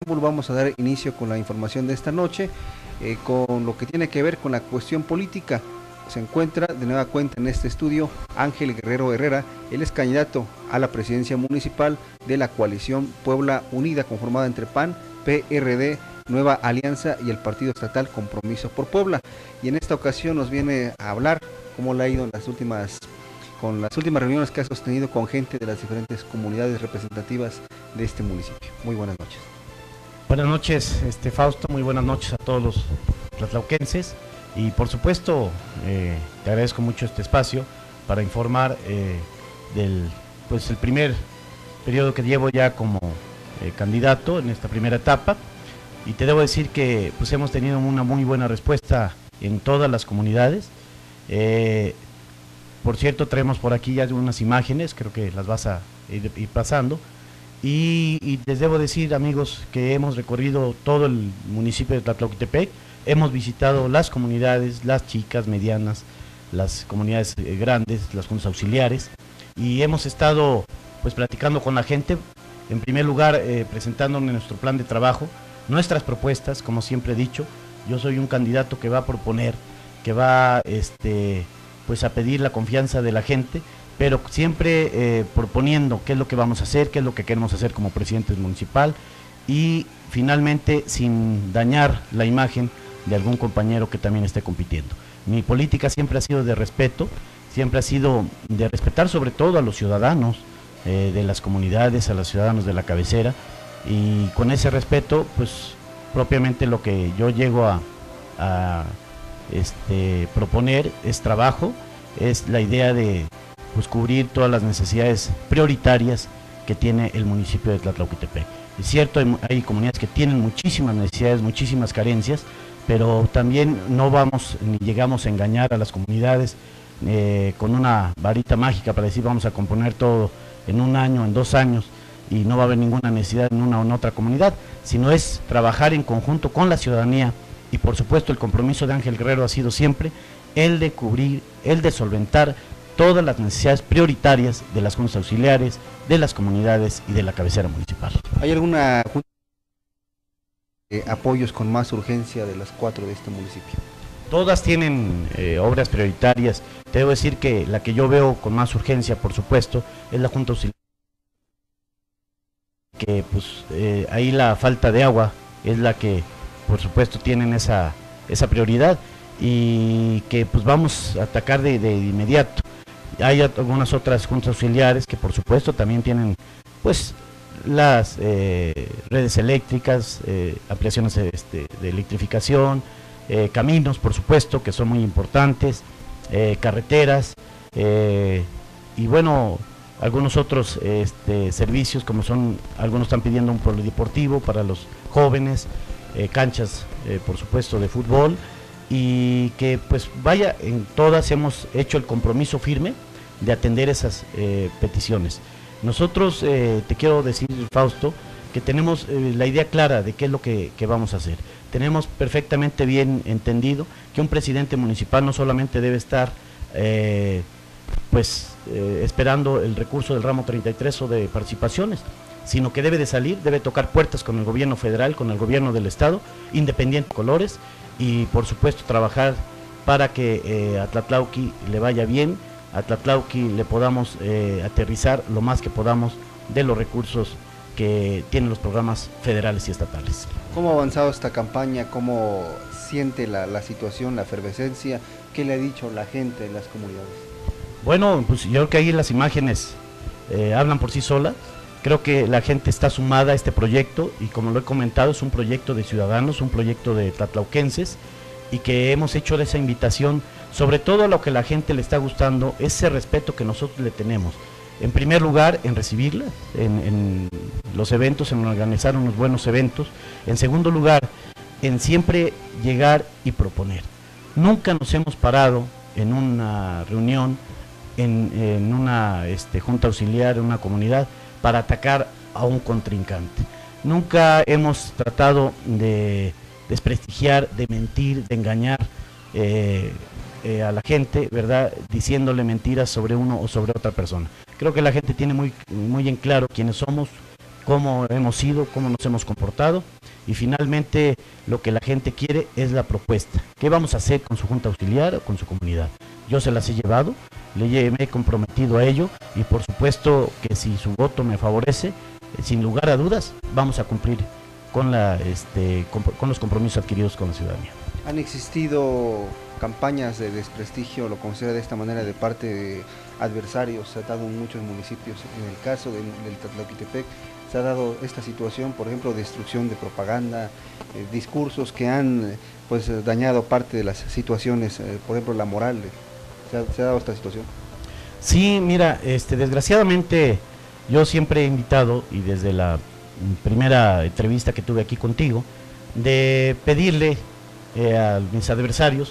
preámbulo vamos a dar inicio con la información de esta noche, con lo que tiene que ver con la cuestión política. Se encuentra de nueva cuenta en este estudio Ángel Guerrero Herrera. Él es candidato a la presidencia municipal de la coalición Puebla Unida, conformada entre PAN, PRD, Nueva Alianza y el partido estatal Compromiso por Puebla. Y en esta ocasión nos viene a hablar cómo le ha ido en las últimas reuniones que ha sostenido con gente de las diferentes comunidades representativas de este municipio. Muy buenas noches. Buenas noches, Fausto, muy buenas noches a todos los tlatlauquenses. Y por supuesto, te agradezco mucho este espacio para informar del el primer periodo que llevo ya como candidato en esta primera etapa. Y te debo decir que pues hemos tenido una muy buena respuesta en todas las comunidades. Por cierto, traemos por aquí ya unas imágenes, creo que las vas a ir pasando. Y les debo decir, amigos, que hemos recorrido todo el municipio de Tlatlauquitepec. Hemos visitado las comunidades, las chicas, medianas, las comunidades grandes, las juntas auxiliares, y hemos estado pues platicando con la gente. En primer lugar, presentándoles nuestro plan de trabajo, nuestras propuestas. Como siempre he dicho, yo soy un candidato que va a proponer, que va pues a pedir la confianza de la gente, pero siempre proponiendo qué es lo que vamos a hacer, qué es lo que queremos hacer como presidente municipal, y finalmente sin dañar la imagen de algún compañero que también esté compitiendo. Mi política siempre ha sido de respeto, siempre ha sido de respetar sobre todo a los ciudadanos de las comunidades, a los ciudadanos de la cabecera, y con ese respeto, pues propiamente lo que yo llego a proponer es trabajo, es la idea de pues cubrir todas las necesidades prioritarias que tiene el municipio de Tlatlauquitepec. Es cierto, hay comunidades que tienen muchísimas necesidades, muchísimas carencias, pero también no vamos ni llegamos a engañar a las comunidades con una varita mágica para decir vamos a componer todo en un año, en 2 años, y no va a haber ninguna necesidad en una o en otra comunidad, sino es trabajar en conjunto con la ciudadanía. Y por supuesto el compromiso de Ángel Guerrero ha sido siempre el de cubrir, el de solventar todas las necesidades prioritarias de las juntas auxiliares, de las comunidades y de la cabecera municipal. ¿Hay alguna apoyos con más urgencia de las 4 de este municipio? Todas tienen obras prioritarias. Te debo decir que la que yo veo con más urgencia, por supuesto, es la junta auxiliar, que pues ahí la falta de agua es la que por supuesto tienen esa prioridad, y que pues vamos a atacar de inmediato. Hay algunas otras juntas auxiliares que por supuesto también tienen pues las redes eléctricas, ampliaciones de electrificación, caminos por supuesto que son muy importantes, carreteras, y bueno, algunos otros servicios, como son, algunos están pidiendo un polideportivo para los jóvenes, canchas por supuesto de fútbol, y que pues vaya, en todas hemos hecho el compromiso firme de atender esas peticiones. Nosotros te quiero decir, Fausto, que tenemos la idea clara de qué es lo que vamos a hacer. Tenemos perfectamente bien entendido que un presidente municipal no solamente debe estar esperando el recurso del ramo 33 o de participaciones, sino que debe de salir, debe tocar puertas con el gobierno federal, con el gobierno del estado, independiente de colores, y por supuesto trabajar para que a Tlatlauqui le vaya bien, a Tlatlauqui le podamos aterrizar lo más que podamos de los recursos que tienen los programas federales y estatales. ¿Cómo ha avanzado esta campaña? ¿Cómo siente la situación, la efervescencia? ¿Qué le ha dicho la gente en las comunidades? Bueno, pues yo creo que ahí las imágenes hablan por sí solas. Creo que la gente está sumada a este proyecto, y como lo he comentado, es un proyecto de ciudadanos, un proyecto de tlatlauquenses, y que hemos hecho esa invitación, sobre todo a lo que la gente le está gustando, ese respeto que nosotros le tenemos. En primer lugar, en recibirla, en los eventos, en organizar unos buenos eventos. En segundo lugar, en siempre llegar y proponer. Nunca nos hemos parado en una reunión, en una junta auxiliar, en una comunidad, para atacar a un contrincante. Nunca hemos tratado de desprestigiar, de mentir, de engañar a la gente, ¿verdad?, diciéndole mentiras sobre uno o sobre otra persona. Creo que la gente tiene muy en claro quiénes somos, cómo hemos sido, cómo nos hemos comportado, y finalmente lo que la gente quiere es la propuesta. ¿Qué vamos a hacer con su junta auxiliar o con su comunidad? Yo se las he llevado, me he comprometido a ello y por supuesto que si su voto me favorece, sin lugar a dudas, vamos a cumplir con los compromisos adquiridos con la ciudadanía. ¿Han existido campañas de desprestigio, lo considera de esta manera, de parte de adversarios? Se ha dado en muchos municipios. En el caso del Tlatlauquitepec se ha dado esta situación, por ejemplo, destrucción de propaganda, discursos que han pues dañado parte de las situaciones, por ejemplo la moral. ¿Se ha dado esta situación? Sí, mira, desgraciadamente yo siempre he invitado, y desde la primera entrevista que tuve aquí contigo, de pedirle a mis adversarios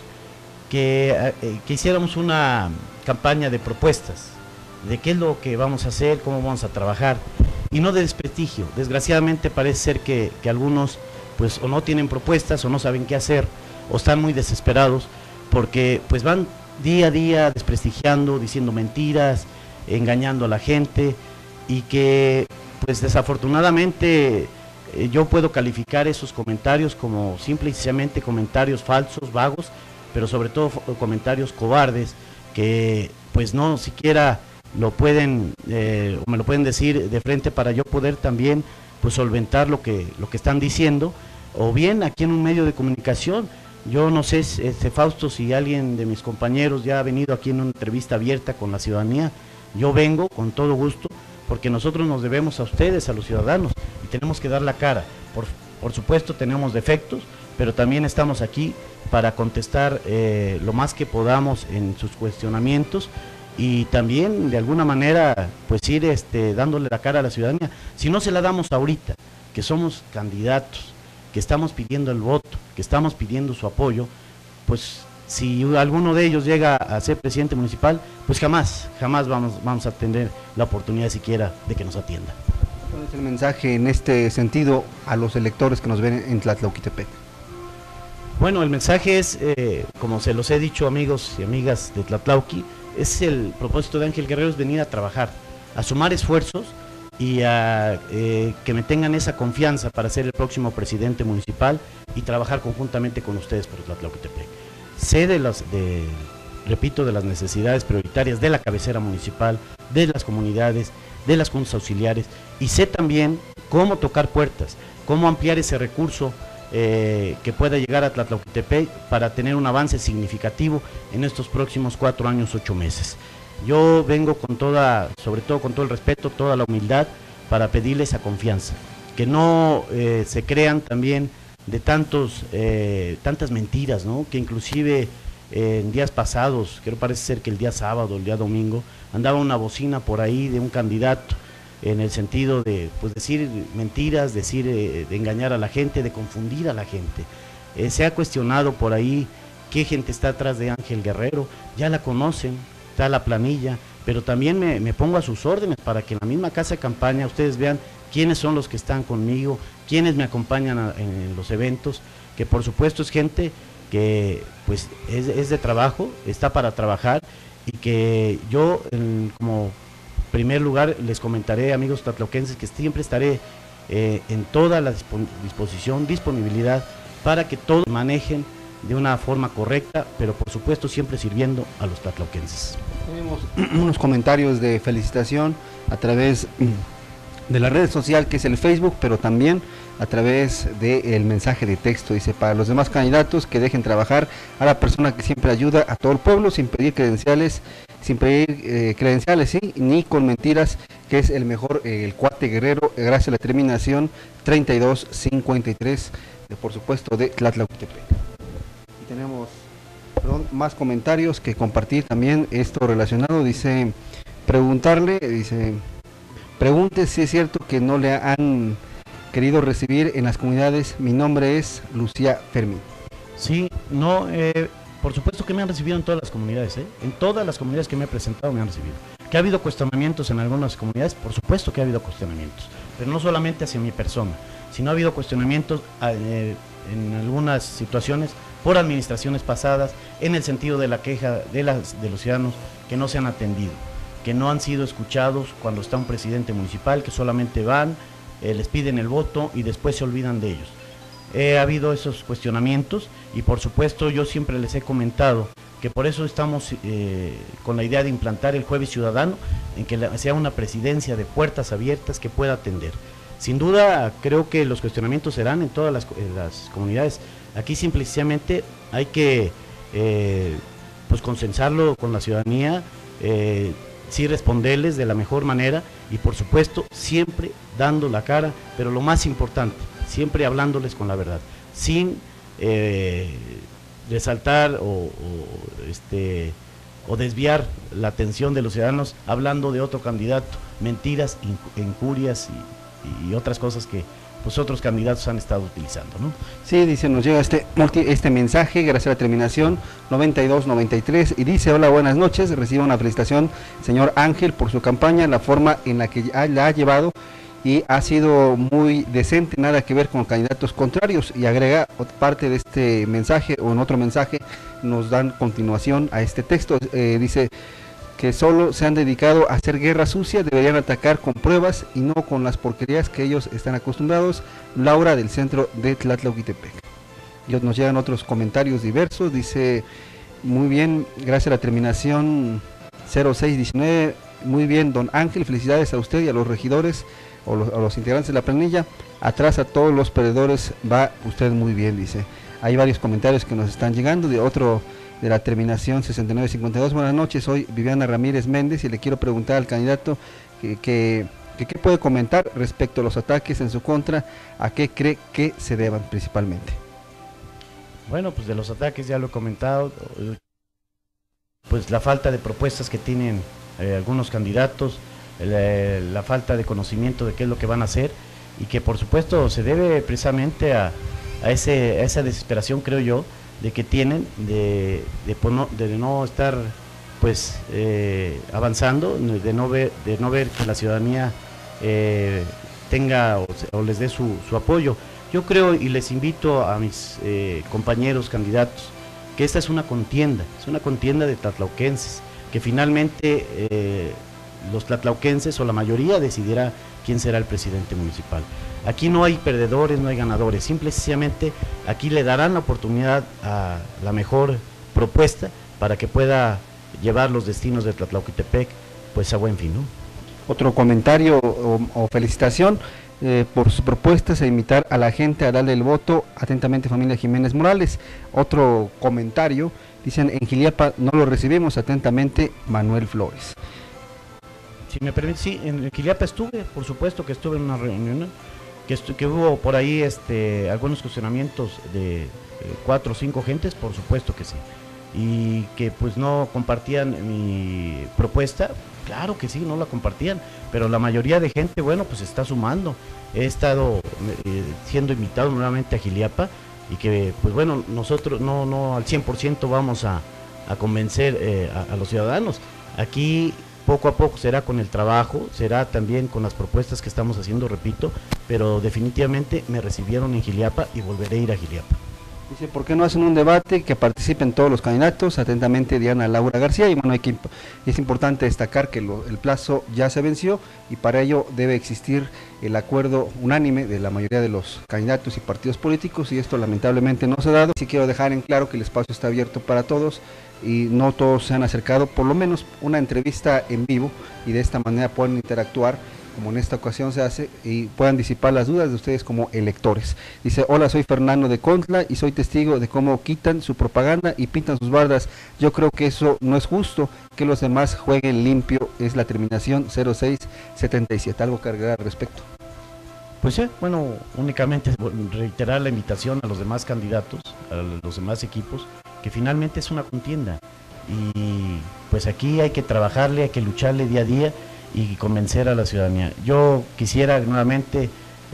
que hiciéramos una campaña de propuestas, de qué es lo que vamos a hacer, cómo vamos a trabajar, y no de desprestigio. Desgraciadamente parece ser que algunos pues o no tienen propuestas o no saben qué hacer, o están muy desesperados, porque pues van día a día desprestigiando, diciendo mentiras, engañando a la gente, y que pues desafortunadamente yo puedo calificar esos comentarios como simple y sencillamente comentarios falsos, vagos, pero sobre todo comentarios cobardes, que pues no siquiera lo pueden o me lo pueden decir de frente para yo poder también pues solventar lo que están diciendo, o bien aquí en un medio de comunicación. Yo no sé, Fausto, si alguien de mis compañeros ya ha venido aquí en una entrevista abierta con la ciudadanía. Yo vengo con todo gusto, porque nosotros nos debemos a ustedes, a los ciudadanos, y tenemos que dar la cara. Por supuesto tenemos defectos, pero también estamos aquí para contestar lo más que podamos en sus cuestionamientos, y también de alguna manera pues ir dándole la cara a la ciudadanía. Si no se la damos ahorita, que somos candidatos, que estamos pidiendo el voto, que estamos pidiendo su apoyo, pues si alguno de ellos llega a ser presidente municipal, pues jamás vamos a tener la oportunidad siquiera de que nos atienda. ¿Cuál es el mensaje en este sentido a los electores que nos ven en Tlatlauquitepec? Bueno, el mensaje es, como se los he dicho, amigos y amigas de Tlatlauqui, es el propósito de Ángel Guerrero, es venir a trabajar, a sumar esfuerzos y a que me tengan esa confianza para ser el próximo presidente municipal y trabajar conjuntamente con ustedes por Tlatlauquitepec. Sé repito, de las necesidades prioritarias de la cabecera municipal, de las comunidades, de las juntas auxiliares, y sé también cómo tocar puertas, cómo ampliar ese recurso que pueda llegar a Tlatlauquitepec para tener un avance significativo en estos próximos 4 años, 8 meses. Yo vengo con sobre todo con todo el respeto, toda la humildad, para pedirles esa confianza, que no se crean también de tantas mentiras, ¿no? Que inclusive en días pasados, creo parece ser que el día sábado, el día domingo, andaba una bocina por ahí de un candidato, en el sentido de pues decir mentiras, de engañar a la gente, de confundir a la gente. Se ha cuestionado por ahí qué gente está atrás de Ángel Guerrero, ya la conocen, está la planilla, pero también me pongo a sus órdenes para que en la misma casa de campaña ustedes vean quiénes son los que están conmigo, quiénes me acompañan en los eventos, que por supuesto es gente que pues es de trabajo, está para trabajar, y que yo como primer lugar les comentaré, amigos tlatlauquenses, que siempre estaré en toda la disponibilidad para que todos manejen de una forma correcta, pero por supuesto siempre sirviendo a los tlatlauquenses. Tenemos unos comentarios de felicitación a través de la red social que es el Facebook, pero también a través del mensaje de texto. Dice: para los demás candidatos, que dejen trabajar a la persona que siempre ayuda a todo el pueblo sin pedir credenciales, ¿sí? Ni con mentiras, que es el mejor, el cuate Guerrero, gracias a la terminación 3253, por supuesto, de Tlatlauquitepec. Y tenemos más comentarios que compartir también, esto relacionado. Dice: pregunte si es cierto que no le han querido recibir en las comunidades. Mi nombre es Lucía Fermín. Sí, no, por supuesto que me han recibido en todas las comunidades, en todas las comunidades que me he presentado me han recibido. ¿Que ha habido cuestionamientos en algunas comunidades? Por supuesto que ha habido cuestionamientos, pero no solamente hacia mi persona, sino ha habido cuestionamientos en algunas situaciones por administraciones pasadas, en el sentido de la queja de los ciudadanos que no se han atendido, que no han sido escuchados cuando está un presidente municipal, que solamente van, les piden el voto y después se olvidan de ellos. ha habido esos cuestionamientos y por supuesto yo siempre les he comentado que por eso estamos con la idea de implantar el Jueves Ciudadano, en que sea una presidencia de puertas abiertas que pueda atender. Sin duda, creo que los cuestionamientos serán en todas las comunidades. Aquí simplemente hay que pues consensarlo con la ciudadanía, sí responderles de la mejor manera y por supuesto siempre dando la cara, pero lo más importante, siempre hablándoles con la verdad, sin resaltar o desviar la atención de los ciudadanos hablando de otro candidato, mentiras, injurias y otras cosas que pues otros candidatos han estado utilizando, ¿no? Sí, dice, nos llega este mensaje, gracias a la terminación 9293, y dice: hola, buenas noches, recibo una felicitación, señor Ángel, por su campaña, la forma en la que la ha llevado, y ha sido muy decente, nada que ver con candidatos contrarios, y agrega parte de este mensaje, o en otro mensaje, nos dan continuación a este texto, dice que solo se han dedicado a hacer guerra sucia, deberían atacar con pruebas y no con las porquerías que ellos están acostumbrados. Laura, del centro de Tlatlauquitepec. Y nos llegan otros comentarios diversos, dice: muy bien, gracias a la terminación 0619, muy bien, don Ángel, felicidades a usted y a los regidores o a los integrantes de la planilla, atrás a todos los perdedores, va usted muy bien, dice. Hay varios comentarios que nos están llegando, de otro de la terminación 6952, buenas noches, soy Viviana Ramírez Méndez y le quiero preguntar al candidato que qué puede comentar respecto a los ataques en su contra, a qué cree que se deban principalmente. Bueno, pues de los ataques ya lo he comentado, pues la falta de propuestas que tienen algunos candidatos, la falta de conocimiento de qué es lo que van a hacer y que por supuesto se debe precisamente a esa desesperación, creo yo, de que tienen de no estar pues avanzando, de no ver que la ciudadanía tenga o les dé su apoyo. Yo creo y les invito a mis compañeros candidatos que esta es una contienda de tlatlauquenses, que finalmente los tlatlauquenses o la mayoría decidirá quién será el presidente municipal. Aquí no hay perdedores, no hay ganadores, simplemente aquí le darán la oportunidad a la mejor propuesta para que pueda llevar los destinos de Tlatlauquitepec pues a buen fin, ¿no? Otro comentario o felicitación por sus propuestas e invitar a la gente a darle el voto, atentamente familia Jiménez Morales. Otro comentario, dicen: en Jiliapa no lo recibimos, atentamente Manuel Flores. Si me permite, sí, en Jiliapa estuve, por supuesto que estuve en una reunión, que hubo por ahí algunos cuestionamientos de 4 o 5 gentes, por supuesto que sí, y que pues no compartían mi propuesta, claro que sí, no la compartían, pero la mayoría de gente, bueno, pues está sumando. He estado siendo invitado nuevamente a Jiliapa y que pues bueno, nosotros no al 100% vamos a convencer a los ciudadanos. Aquí poco a poco será con el trabajo, será también con las propuestas que estamos haciendo, repito, pero definitivamente me recibieron en Jiliapa y volveré a ir a Jiliapa. Dice: ¿por qué no hacen un debate que participen todos los candidatos? Atentamente Diana Laura García. Y bueno, es importante destacar que el plazo ya se venció y para ello debe existir el acuerdo unánime de la mayoría de los candidatos y partidos políticos, y esto lamentablemente no se ha dado. Sí quiero dejar en claro que el espacio está abierto para todos y no todos se han acercado, por lo menos una entrevista en vivo, y de esta manera pueden interactuar como en esta ocasión se hace, y puedan disipar las dudas de ustedes como electores. Dice: hola, soy Fernando de Contla y soy testigo de cómo quitan su propaganda y pintan sus bardas. Yo creo que eso no es justo, que los demás jueguen limpio. Es la terminación 0677. ¿Algo que agregar al respecto? Pues bueno, únicamente reiterar la invitación a los demás candidatos, a los demás equipos, que finalmente es una contienda y pues aquí hay que trabajarle, hay que lucharle día a día y convencer a la ciudadanía. Yo quisiera nuevamente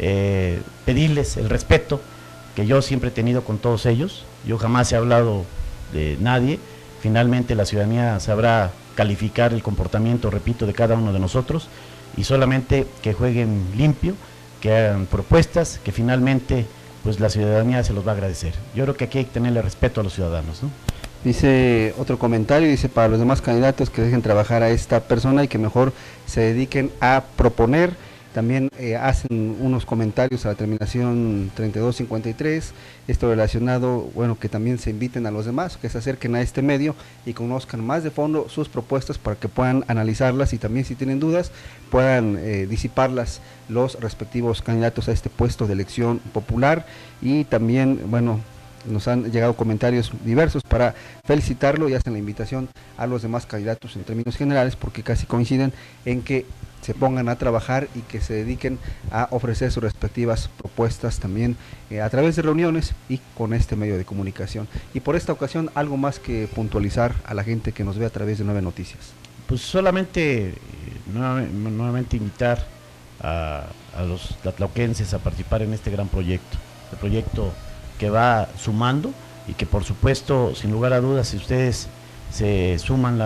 pedirles el respeto que yo siempre he tenido con todos ellos. Yo jamás he hablado de nadie. Finalmente la ciudadanía sabrá calificar el comportamiento, repito, de cada uno de nosotros, y solamente que jueguen limpio, que hagan propuestas, que finalmente pues la ciudadanía se los va a agradecer. Yo creo que aquí hay que tenerle respeto a los ciudadanos, ¿no? Dice otro comentario, dice: para los demás candidatos que dejen trabajar a esta persona y que mejor se dediquen a proponer también hacen unos comentarios a la terminación 3253, esto relacionado, bueno, que también se inviten a los demás, que se acerquen a este medio y conozcan más de fondo sus propuestas para que puedan analizarlas y también si tienen dudas puedan disiparlas los respectivos candidatos a este puesto de elección popular. Y también, bueno, nos han llegado comentarios diversos para felicitarlo y hacen la invitación a los demás candidatos en términos generales porque casi coinciden en que se pongan a trabajar y que se dediquen a ofrecer sus respectivas propuestas también a través de reuniones y con este medio de comunicación. Y por esta ocasión, algo más que puntualizar a la gente que nos ve a través de 9 Noticias. Pues solamente nuevamente invitar a los tlatlauquenses a participar en este gran proyecto, el proyecto que va sumando y que por supuesto, sin lugar a dudas, si ustedes se suman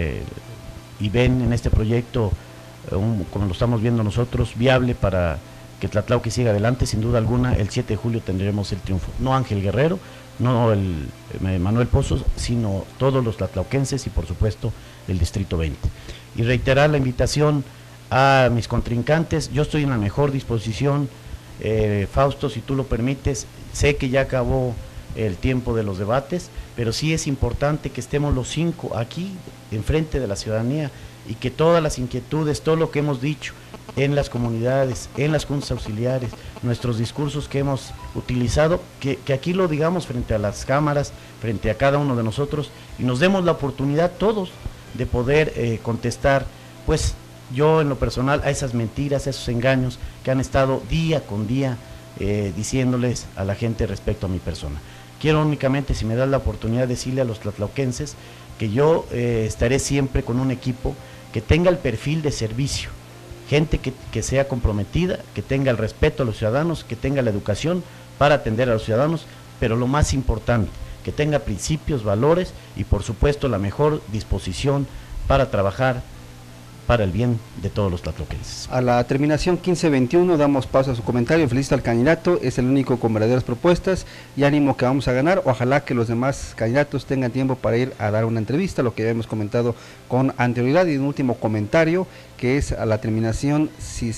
y ven en este proyecto, como lo estamos viendo nosotros, viable para que Tlatlauque siga adelante, sin duda alguna, el 7 de julio tendremos el triunfo. No Ángel Guerrero, no el Manuel Pozos, sino todos los tlatlauquenses y por supuesto el Distrito 20. Y reiterar la invitación a mis contrincantes, yo estoy en la mejor disposición, Fausto, si tú lo permites, sé que ya acabó el tiempo de los debates, pero sí es importante que estemos los 5 aquí, enfrente de la ciudadanía, y que todas las inquietudes, todo lo que hemos dicho en las comunidades, en las juntas auxiliares, nuestros discursos que hemos utilizado, que aquí lo digamos frente a las cámaras, frente a cada uno de nosotros, y nos demos la oportunidad todos de poder contestar, pues yo en lo personal, a esas mentiras, a esos engaños que han estado día con día diciéndoles a la gente respecto a mi persona. Quiero únicamente, si me das la oportunidad, decirle a los tlatlauquenses que yo estaré siempre con un equipo que tenga el perfil de servicio, gente que sea comprometida, que tenga el respeto a los ciudadanos, que tenga la educación para atender a los ciudadanos, pero lo más importante, que tenga principios, valores y por supuesto la mejor disposición para trabajar para el bien de todos los tlatlauquenses. A la terminación 1521 damos paso a su comentario. Felicito al candidato, es el único con verdaderas propuestas y ánimo que vamos a ganar. Ojalá que los demás candidatos tengan tiempo para ir a dar una entrevista, lo que ya hemos comentado con anterioridad. Y un último comentario que es a la terminación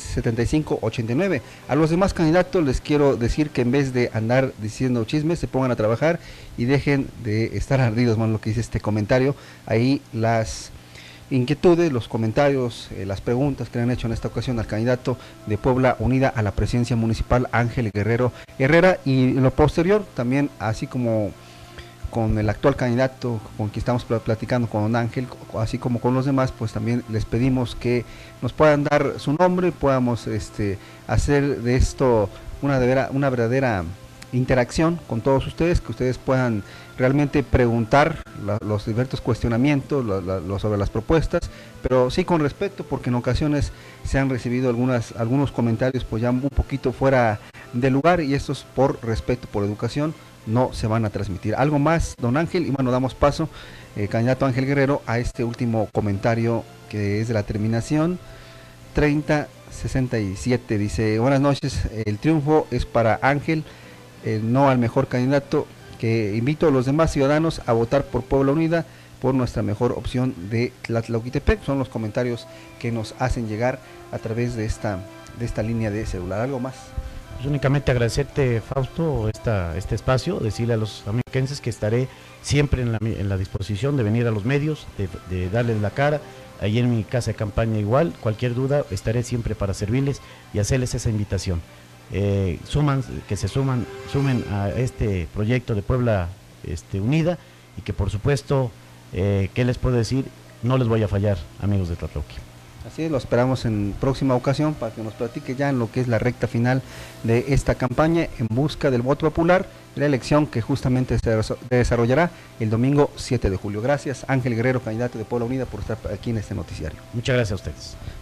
7589. A los demás candidatos les quiero decir que en vez de andar diciendo chismes, se pongan a trabajar y dejen de estar ardidos, lo que dice este comentario. Ahí las inquietudes, los comentarios, las preguntas que le han hecho en esta ocasión al candidato de Puebla Unida a la presidencia municipal, Ángel Guerrero Herrera, y en lo posterior también, así como con el actual candidato con quien estamos platicando, con don Ángel, así como con los demás, pues también les pedimos que nos puedan dar su nombre, podamos hacer de esto una verdadera interacción con todos ustedes, que ustedes puedan realmente preguntar los diversos cuestionamientos sobre las propuestas, pero sí con respeto, porque en ocasiones se han recibido algunos comentarios pues ya un poquito fuera de lugar, y estos por respeto, por educación, no se van a transmitir. Algo más, don Ángel, y bueno, damos paso, candidato Ángel Guerrero, a este último comentario que es de la terminación 3067. Dice: buenas noches, el triunfo es para Ángel, no al mejor candidato, que invito a los demás ciudadanos a votar por Puebla Unida, por nuestra mejor opción de Tlatlauquitepec. Son los comentarios que nos hacen llegar a través de esta línea de celular. ¿Algo más? Pues únicamente agradecerte, Fausto, este espacio, decirle a los amiquenses que estaré siempre en la disposición de venir a los medios, de darles la cara, ahí en mi casa de campaña igual, cualquier duda estaré siempre para servirles y hacerles esa invitación. Que se sumen a este proyecto de Puebla Unida, y que por supuesto, ¿qué les puedo decir? No les voy a fallar, amigos de Tlatlauque. Así es, lo esperamos en próxima ocasión para que nos platique ya en lo que es la recta final de esta campaña en busca del voto popular, la elección que justamente se desarrollará el domingo 7 de julio. Gracias, Ángel Guerrero, candidato de Puebla Unida, por estar aquí en este noticiario. Muchas gracias a ustedes.